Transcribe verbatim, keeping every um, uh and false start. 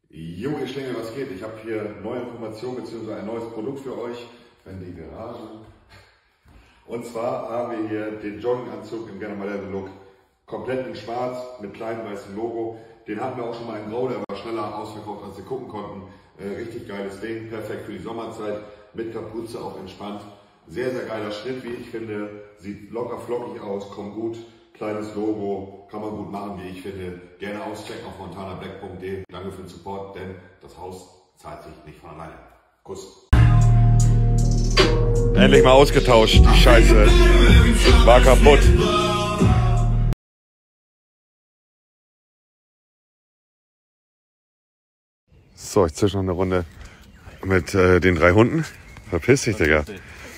Jo, ihr Schlingel, was geht? Ich habe hier neue Informationen bzw. ein neues Produkt für euch. Wenn die Garage. Und zwar haben wir hier den Jogginganzug im General Look. Komplett in schwarz mit kleinem weißen Logo. Den hatten wir auch schon mal in Grau, der war schneller ausverkauft, als wir gucken konnten. Äh, richtig geiles Ding, perfekt für die Sommerzeit. Mit Kapuze auch entspannt. Sehr, sehr geiler Schnitt, wie ich finde. Sieht locker flockig aus, kommt gut. Kleines Logo, kann man gut machen, wie ich finde. Gerne auschecken auf montana black punkt de. Danke für den Support, denn das Haus zahlt sich nicht von alleine. Kuss. Endlich mal ausgetauscht, die Scheiße. War kaputt. So, ich zische noch eine Runde mit äh, den drei Hunden. Verpiss dich, Digga.